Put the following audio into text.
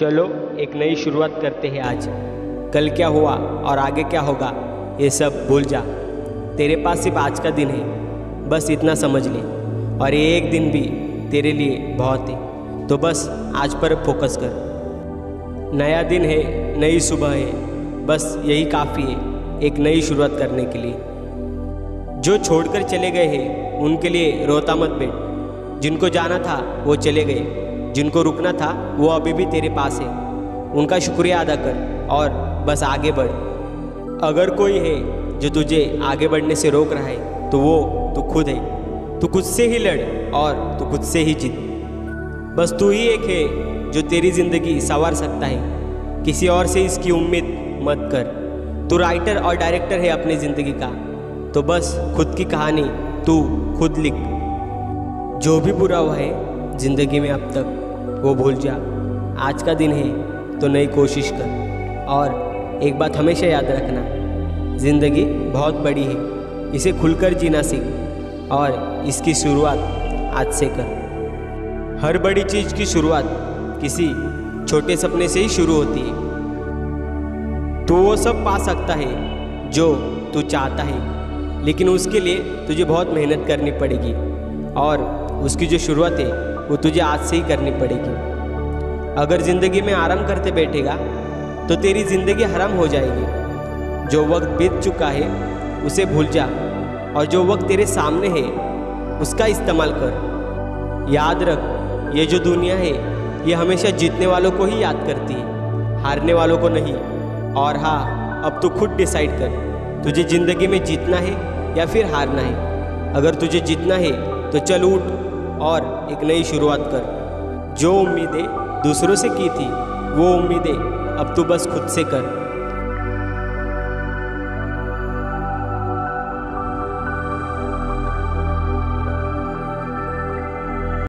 चलो एक नई शुरुआत करते हैं आज। कल क्या हुआ और आगे क्या होगा ये सब भूल जा। तेरे पास सिर्फ आज का दिन है, बस इतना समझ ले। और ये एक दिन भी तेरे लिए बहुत है, तो बस आज पर फोकस कर। नया दिन है, नई सुबह है, बस यही काफ़ी है एक नई शुरुआत करने के लिए। जो छोड़कर चले गए हैं उनके लिए रोता मत बैठ। जिनको जाना था वो चले गए, जिनको रुकना था वो अभी भी तेरे पास है। उनका शुक्रिया अदा कर और बस आगे बढ़। अगर कोई है जो तुझे आगे बढ़ने से रोक रहा है तो वो तू खुद है। तू खुद से ही लड़ और तू खुद से ही जीत। बस तू ही एक है जो तेरी ज़िंदगी संवार सकता है। किसी और से इसकी उम्मीद मत कर। तू राइटर और डायरेक्टर है अपनी ज़िंदगी का, तो बस खुद की कहानी तू खुद लिख। जो भी बुरा हुआ है ज़िंदगी में अब तक वो भूल जा। आज का दिन है तो नई कोशिश कर। और एक बात हमेशा याद रखना, ज़िंदगी बहुत बड़ी है, इसे खुलकर जीना सीख और इसकी शुरुआत आज से कर। हर बड़ी चीज़ की शुरुआत किसी छोटे सपने से ही शुरू होती है। तो वो सब पा सकता है जो तू चाहता है, लेकिन उसके लिए तुझे बहुत मेहनत करनी पड़ेगी और उसकी जो शुरुआत है वो तुझे आज से ही करनी पड़ेगी। अगर ज़िंदगी में आराम करते बैठेगा तो तेरी ज़िंदगी हराम हो जाएगी। जो वक्त बीत चुका है उसे भूल जा और जो वक्त तेरे सामने है उसका इस्तेमाल कर। याद रख, ये जो दुनिया है ये हमेशा जीतने वालों को ही याद करती है, हारने वालों को नहीं। और हाँ, अब तू खुद डिसाइड कर, तुझे ज़िंदगी में जीतना है या फिर हारना है। अगर तुझे जीतना है तो चल उठ और एक नई शुरुआत कर। जो उम्मीदें दूसरों से की थी वो उम्मीदें अब तू बस खुद से कर।